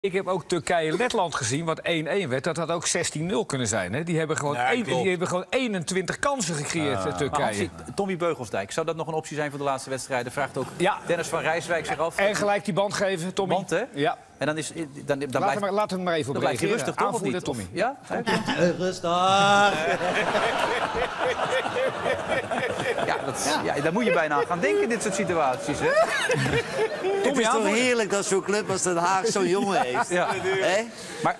Ik heb ook Turkije-Letland gezien, wat 1-1 werd. Dat had ook 16-0 kunnen zijn. Hè? Die hebben gewoon 21 kansen gecreëerd, Turkije. Tommy Beugelsdijk, zou dat nog een optie zijn voor de laatste wedstrijden? Vraagt ook Dennis van Rijswijk zich af. En gelijk die band geven, Tommy. Band, hè? Ja. En dan is... Laten we hem maar even op reageren. Rustig, toch? Of niet? Tommy. Ja? Rustig. Ja, daar moet je bijna aan gaan denken in dit soort situaties, hè? Het is toch heerlijk dat zo'n club als Den Haag zo'n jongen heeft. Ja. Hè? Maar